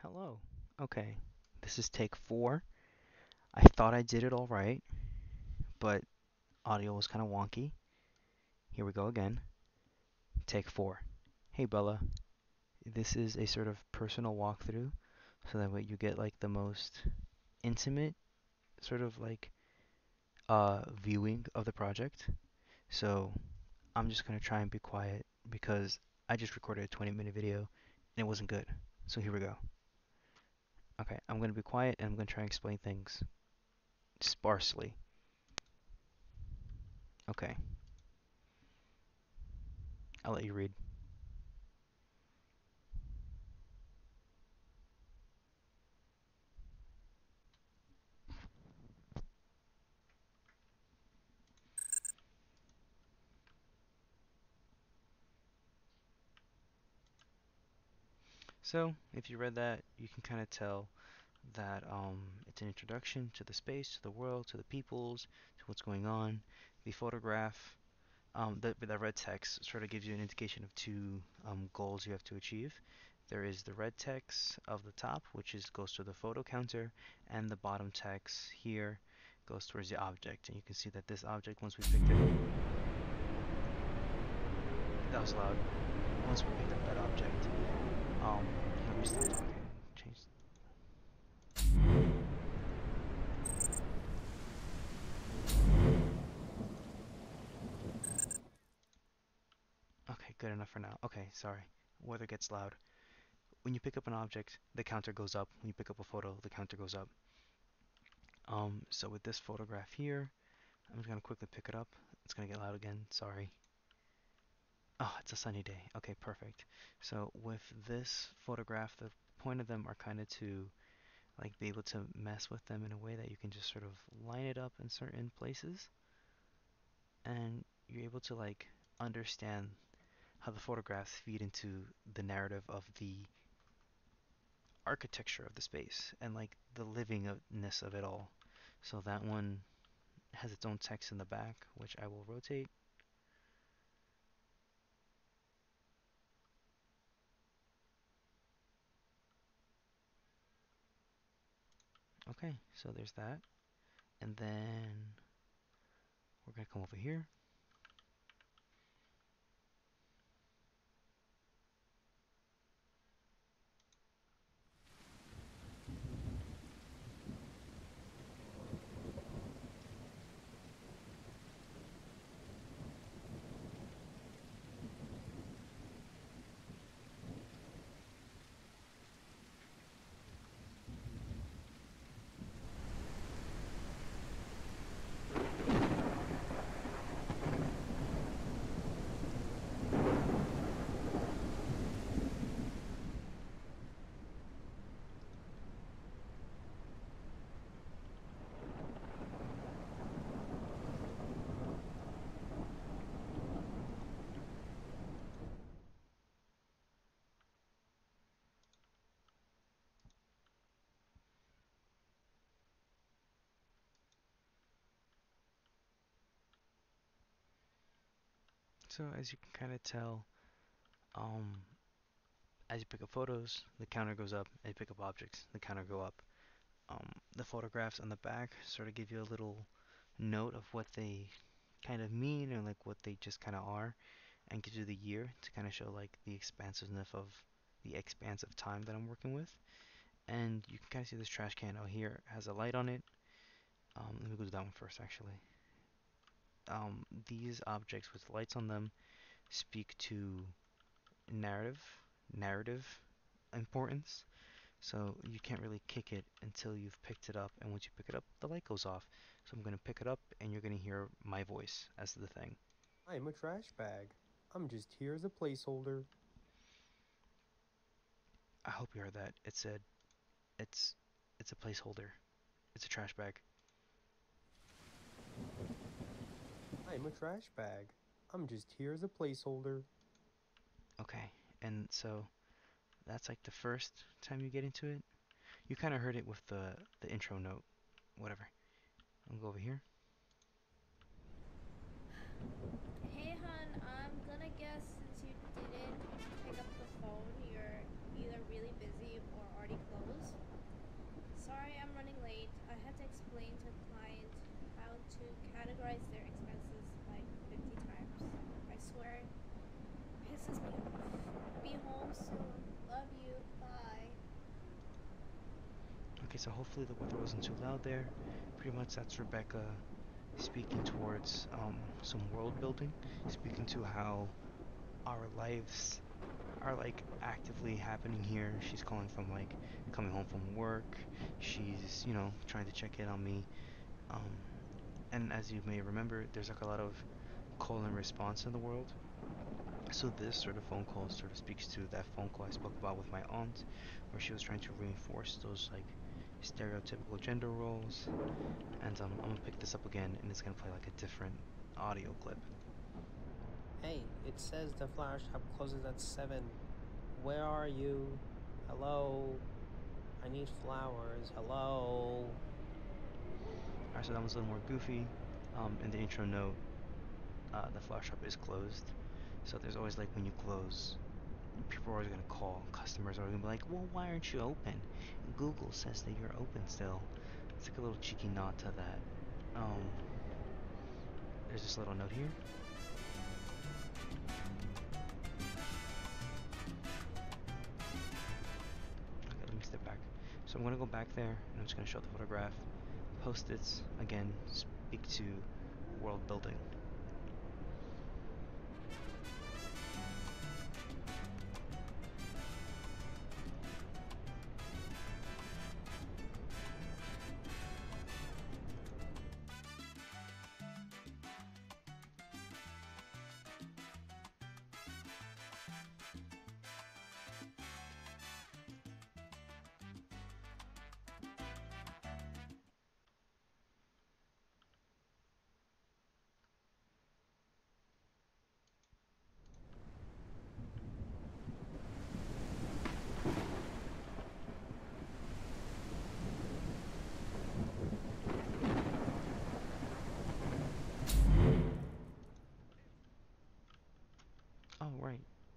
Hello. Okay, this is take 4. I thought I did it all right, but audio was kind of wonky. Here we go again. Take 4. Hey Bella, this is a sort of personal walkthrough, so that way you get like the most intimate sort of like viewing of the project. So I'm just gonna try and be quiet because I just recorded a 20-minute video and it wasn't good. So here we go. Okay, I'm gonna be quiet and I'm gonna try and explain things sparsely. Okay, I'll let you read. So, if you read that, you can kind of tell that it's an introduction to the space, to the world, to the peoples, to what's going on. The photograph, the red text sort of gives you an indication of two goals you have to achieve. There is the red text of the top, which goes to the photo counter, and the bottom text here goes towards the object. And you can see that this object, once we picked it, that was loud. Once we picked up that object, um, let me stop talking. Change. Okay, good enough for now. Okay, sorry. Weather gets loud. When you pick up an object, the counter goes up. When you pick up a photo, the counter goes up. So with this photograph here, I'm just gonna quickly pick it up. It's gonna get loud again. Sorry. Oh, it's a sunny day. Okay, perfect. So with this photograph, the point of them are kind of to like be able to mess with them in a way that you can just sort of line it up in certain places, and you're able to like understand how the photographs feed into the narrative of the architecture of the space and like the livingness of it all. So that one has its own text in the back, which I will rotate. Okay, so there's that. And then we're gonna come over here. So as you can kind of tell, um, as you pick up photos, the counter goes up. As you pick up objects, the counter go up. The photographs on the back sort of give you a little note of what they kind of mean or like what they just kind of are, and gives you the year to kind of show like the expansiveness of the expanse of time that I'm working with. And you can kind of see this trash can out here has a light on it. Let me go to that one first actually. These objects with lights on them speak to narrative, narrative importance. So you can't really kick it until you've picked it up, and once you pick it up, the light goes off. So I'm gonna pick it up, and you're gonna hear my voice as the thing. I'm a trash bag. I'm just here as a placeholder. I hope you heard that. It said it's it's a placeholder. It's a trash bag. I'm a trash bag. I'm just here as a placeholder. Okay, and so that's like the first time you get into it. You kind of heard it with the intro note, whatever. I'll go over here. Hey, hon, I'm gonna guess since you didn't pick up the phone, you're either really busy or already close. soon. Love you. Bye. Okay, so hopefully the weather wasn't too loud there. Pretty much that's Rebecca speaking towards some world building, speaking to how our lives are like actively happening here. She's calling from like coming home from work. She's, trying to check in on me. Um, and as you may remember, there's like a lot of call and response in the world. So this sort of phone call sort of speaks to that phone call I spoke about with my aunt, where she was trying to reinforce those like stereotypical gender roles. And I'm gonna pick this up again, and it's gonna play like a different audio clip. Hey, it says the flower shop closes at 7. Where are you? Hello? I need flowers. Hello? Alright, so that was a little more goofy. In the intro note, the flower shop is closed. So there's always like when you close, people are always gonna call. Customers are gonna be like, "Well, why aren't you open? Google says that you're open still." It's like a little cheeky nod to that. Um, there's this little note here. Okay, let me step back. So I'm gonna go back there, and I'm just gonna show the photograph. Post-its again speak to world building. Oh, right.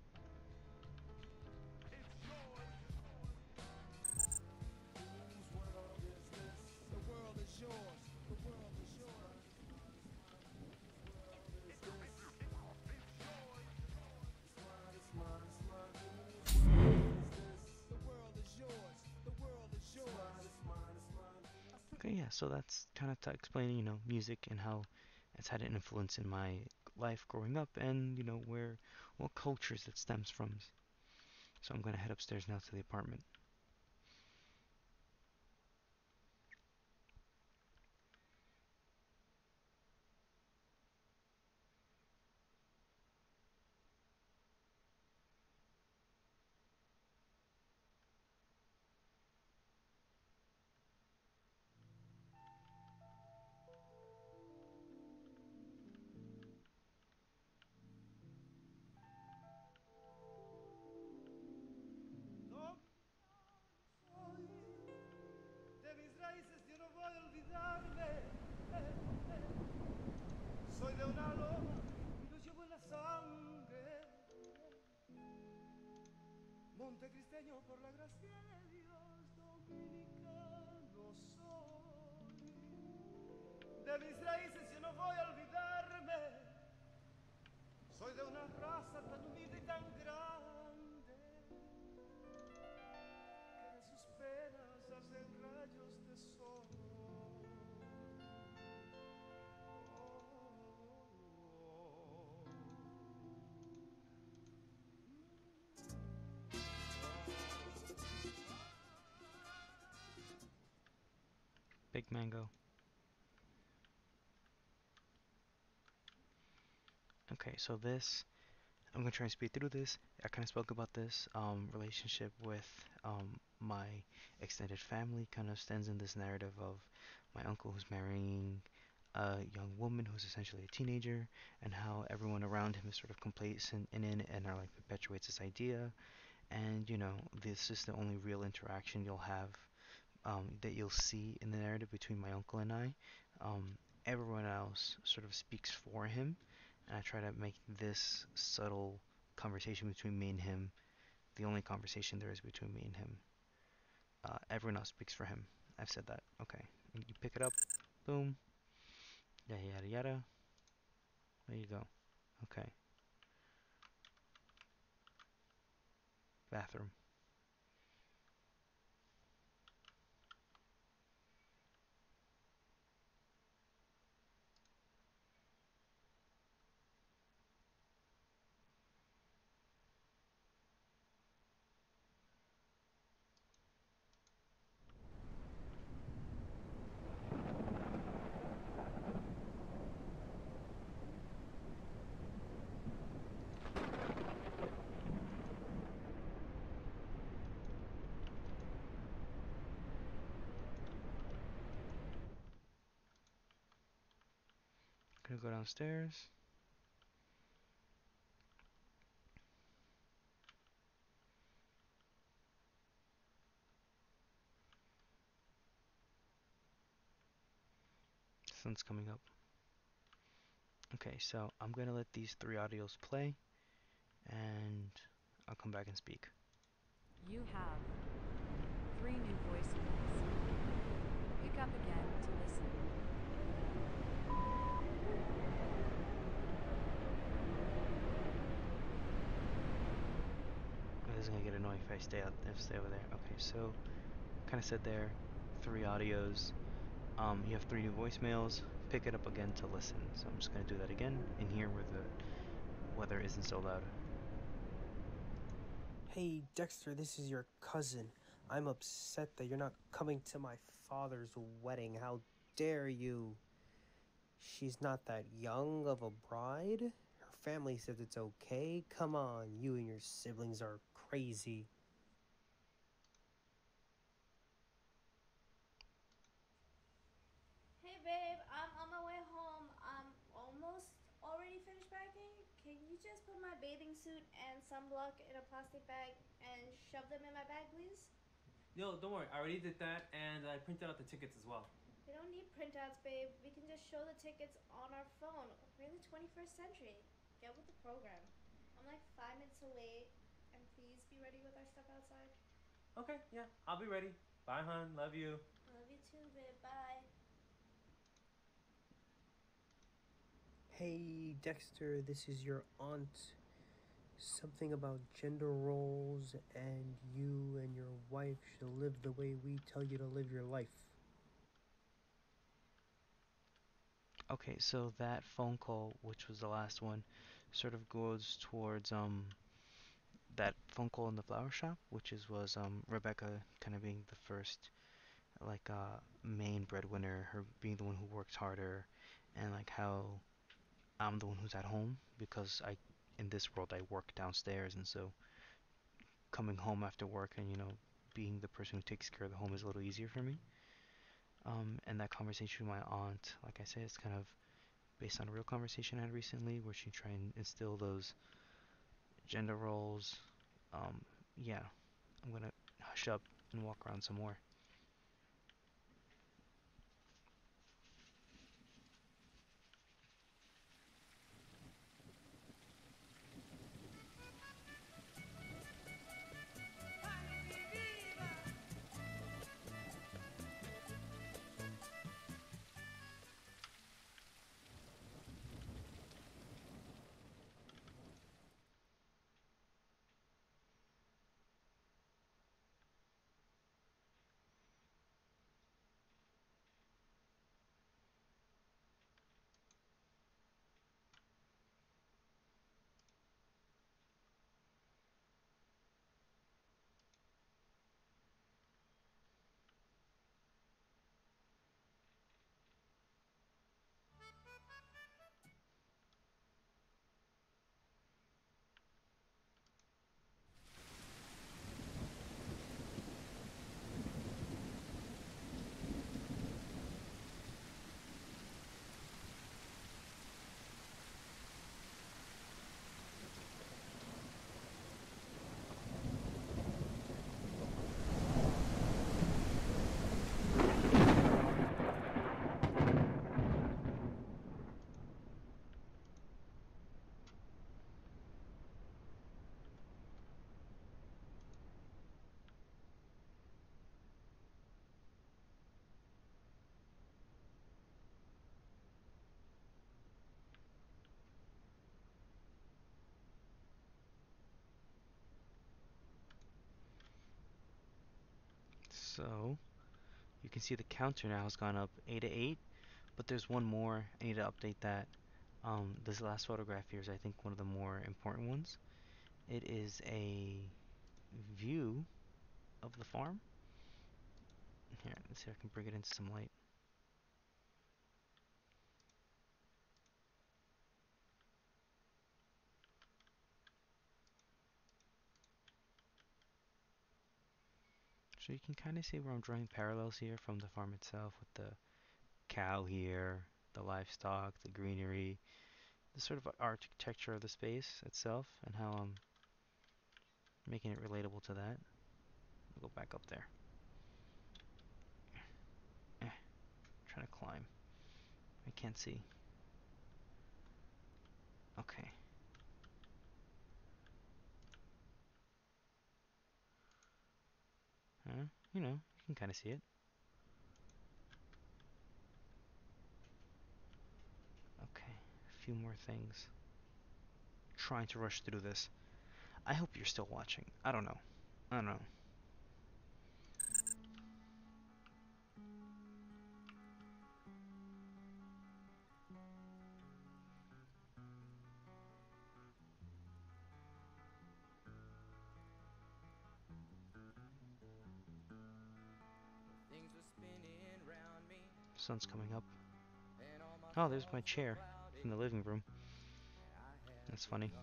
Okay, yeah, so that's kind of explaining, music and how it's had an influence in my life growing up and, what cultures it stems from. So I'm gonna head upstairs now to the apartment. De mis raíces yo no voy a olvidarme. Soy de una loma y lo llevo en la sangre. Montecristeño por la gracia de Dios, dominicano soy. De mis raíces yo no voy a olvidarme. Soy de una raza tan humilde y tan grande que de sus penas hacen rayos de sol. Big Mango. Okay, so this, I'm gonna try and speed through this. I kind of spoke about this relationship with my extended family. Kind of stands in this narrative of my uncle who's marrying a young woman who's essentially a teenager, and how everyone around him is sort of complacent in it and are like perpetuates this idea. And this is the only real interaction you'll have that you'll see in the narrative between my uncle and I. Everyone else sort of speaks for him, and I try to make this subtle conversation between me and him the only conversation there is between me and him. Everyone else speaks for him. I've said that. Okay. You pick it up. Boom. Yada yada yada. There you go. Okay. bathroom. Gonna go downstairs. Sun's coming up. Okay, so I'm gonna let these three audios play, and I'll come back and speak. You have 3 new voicemails. Pick up again to listen. This is gonna get annoying if I stay over there. Okay, so kind of said there, three audios. You have three new voicemails. Pick it up again to listen. So I'm just gonna do that again in here where the weather isn't so loud. Hey, Dexter, this is your cousin. I'm upset that you're not coming to my father's wedding. How dare you? She's not that young of a bride. Her family says it's okay. Come on, you and your siblings are crazy. Hey babe, I'm on my way home. I'm almost already finished packing. Can you just put my bathing suit and sunblock in a plastic bag and shove them in my bag, please? Yo, don't worry. I already did that, and I printed out the tickets as well. We don't need printouts, babe. We can just show the tickets on our phone. We're in the 21st century. Get with the program. I'm like 5 minutes away, and please be ready with our stuff outside. Okay, yeah, I'll be ready. Bye, hon. Love you. I love you too, babe. Bye. Hey, Dexter, this is your aunt. Something about gender roles and you and your wife should live the way we tell you to live your life. Okay, so that phone call, which was the last one, sort of goes towards that phone call in the flower shop, which was Rebecca kind of being the first like main breadwinner, her being the one who works harder, and like how I'm the one who's at home because I in this world I work downstairs, and so coming home after work and being the person who takes care of the home is a little easier for me. And that conversation with my aunt, like I said, it's kind of based on a real conversation I had recently where she tried and instill those gender roles. Um, yeah, I'm gonna hush up and walk around some more. So you can see the counter now has gone up 8 to 8, but there's one more. I need to update that. This last photograph here is, I think, one of the more important ones. It is a view of the farm. Here, let's see if I can bring it into some light. So you can kind of see where I'm drawing parallels here from the farm itself with the cow here, the livestock, the greenery, the sort of architecture of the space itself, and how I'm making it relatable to that. I'll go back up there. Trying to climb. I can't see. Okay. You know, you can kind of see it. Okay, a few more things. Trying to rush through this. I hope you're still watching. I don't know. I don't know. Sun's coming up. Oh, there's my chair from the living room. That's funny.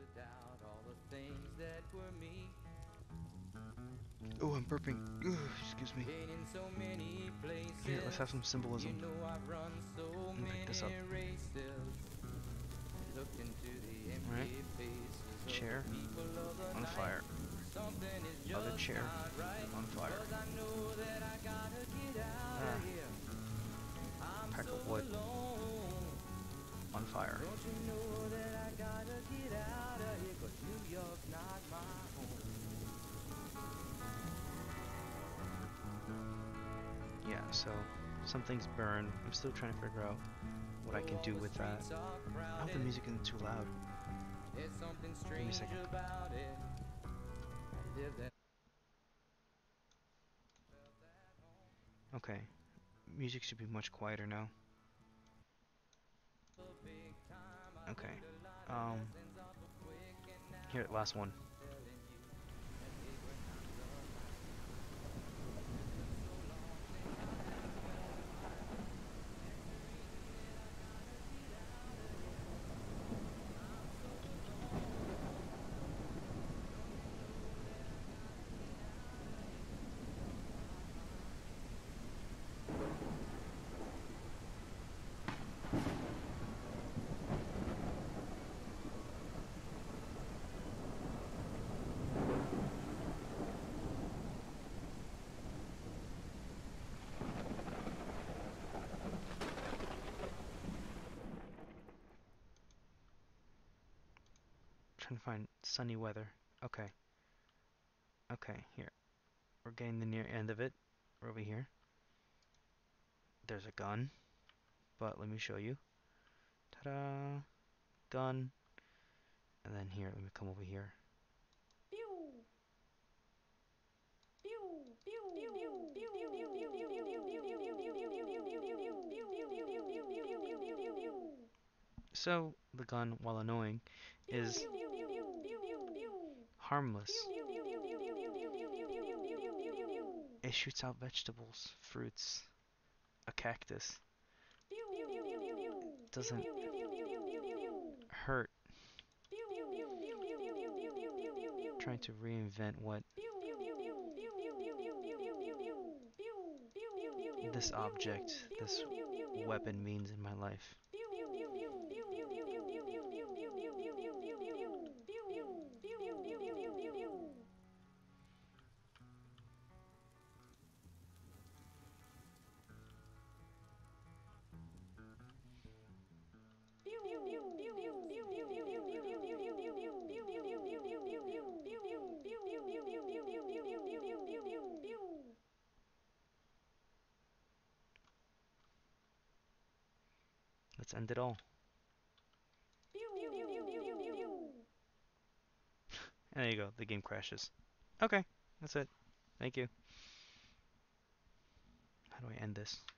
Oh, I'm burping. Ugh, excuse me. Here, let's have some symbolism. Let me pick this up. Alright. Chair on fire. Other chair on fire. Pack of wood on fire. Yeah, so some things burn. I'm still trying to figure out what I can do with that. I hope the music isn't too loud. Give me a second. Okay, music should be much quieter now. Okay. Here, last one. Trying to find sunny weather. Okay. Okay, here. We're getting the near end of it. We're over here. There's a gun, but let me show you. Ta-da! Gun. And then here, let me come over here. So, the gun, while annoying, is harmless. It shoots out vegetables, fruits, a cactus. Doesn't hurt. Trying to reinvent what this object, this weapon means in my life. Let's end it all. And there you go, the game crashes. Okay, that's it. Thank you. How do I end this?